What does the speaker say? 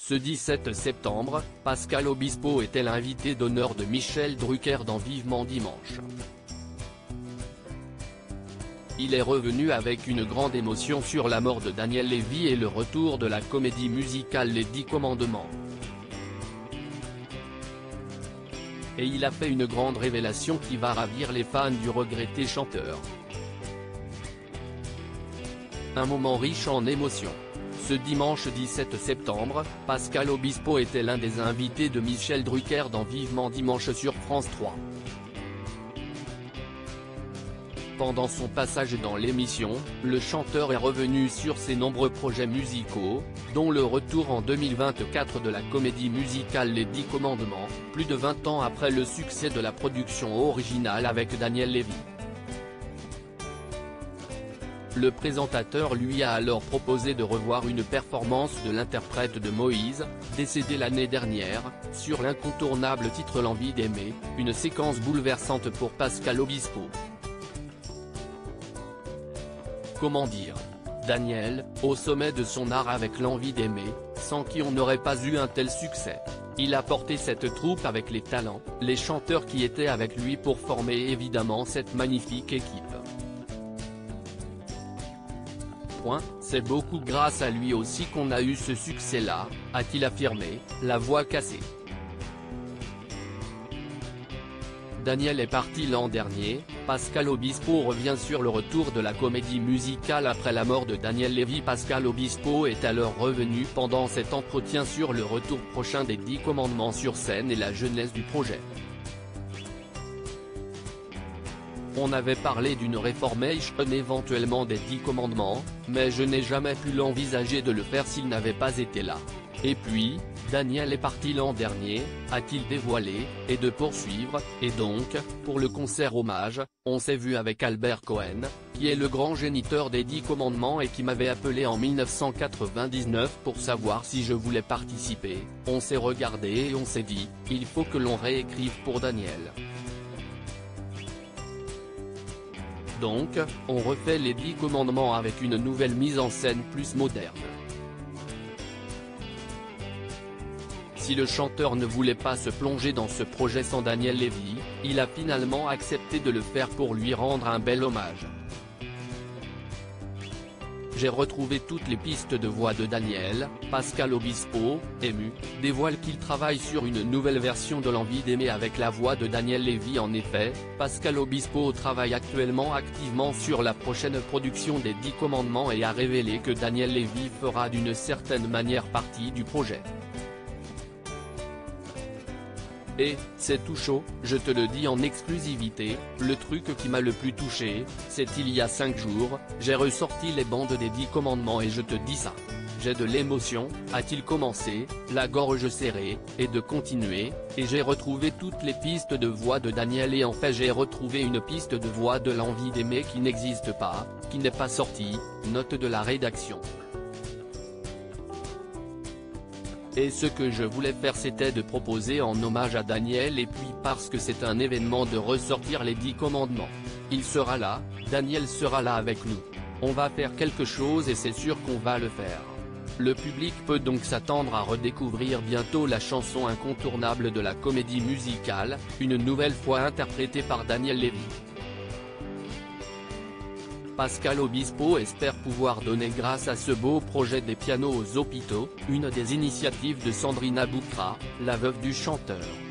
Ce 17 septembre, Pascal Obispo était l'invité d'honneur de Michel Drucker dans Vivement Dimanche. Il est revenu avec une grande émotion sur la mort de Daniel Lévy et le retour de la comédie musicale Les 10 Commandements. Et il a fait une grande révélation qui va ravir les fans du regretté chanteur. Un moment riche en émotions. Ce dimanche 17 septembre, Pascal Obispo était l'un des invités de Michel Drucker dans Vivement Dimanche sur France 3. Pendant son passage dans l'émission, le chanteur est revenu sur ses nombreux projets musicaux, dont le retour en 2024 de la comédie musicale Les 10 Commandements, plus de 20 ans après le succès de la production originale avec Daniel Lévy. Le présentateur lui a alors proposé de revoir une performance de l'interprète de Moïse, décédé l'année dernière, sur l'incontournable titre L'envie d'aimer, une séquence bouleversante pour Pascal Obispo. Comment dire ? Daniel, au sommet de son art avec L'envie d'aimer, sans qui on n'aurait pas eu un tel succès. Il a porté cette troupe avec les talents, les chanteurs qui étaient avec lui pour former évidemment cette magnifique équipe. C'est beaucoup grâce à lui aussi qu'on a eu ce succès-là, a-t-il affirmé, la voix cassée. Daniel est parti l'an dernier, Pascal Obispo revient sur le retour de la comédie musicale après la mort de Daniel Lévy. Pascal Obispo est alors revenu pendant cet entretien sur le retour prochain des 10 Commandements sur scène et la jeunesse du projet. On avait parlé d'une reformation éventuellement des 10 Commandements, mais je n'ai jamais pu l'envisager de le faire s'il n'avait pas été là. Et puis, Daniel est parti l'an dernier, a-t-il dévoilé, et de poursuivre, et donc, pour le concert hommage, on s'est vu avec Albert Cohen, qui est le grand géniteur des 10 Commandements et qui m'avait appelé en 1999 pour savoir si je voulais participer. On s'est regardé et on s'est dit, il faut que l'on réécrive pour Daniel. Donc, on refait les 10 Commandements avec une nouvelle mise en scène plus moderne. Si le chanteur ne voulait pas se plonger dans ce projet sans Daniel Lévy, il a finalement accepté de le faire pour lui rendre un bel hommage. J'ai retrouvé toutes les pistes de voix de Daniel. Pascal Obispo, ému, dévoile qu'il travaille sur une nouvelle version de L'envie d'aimer avec la voix de Daniel Lévy. En effet, Pascal Obispo travaille actuellement activement sur la prochaine production des 10 Commandements et a révélé que Daniel Lévy fera d'une certaine manière partie du projet. Et, c'est tout chaud, je te le dis en exclusivité, le truc qui m'a le plus touché, c'est il y a 5 jours, j'ai ressorti les bandes des 10 Commandements et je te dis ça. J'ai de l'émotion, a-t-il commencé, la gorge serrée, et de continuer, et j'ai retrouvé toutes les pistes de voix de Daniel et en fait j'ai retrouvé une piste de voix de L'envie d'aimer qui n'existe pas, qui n'est pas sortie, note de la rédaction. Et ce que je voulais faire c'était de proposer en hommage à Daniel et puis parce que c'est un événement de ressortir les 10 Commandements. Il sera là, Daniel sera là avec nous. On va faire quelque chose et c'est sûr qu'on va le faire. Le public peut donc s'attendre à redécouvrir bientôt la chanson incontournable de la comédie musicale, une nouvelle fois interprétée par Daniel Lévy. Pascal Obispo espère pouvoir donner grâce à ce beau projet des pianos aux hôpitaux, une des initiatives de Sandrine Aboukra, la veuve du chanteur.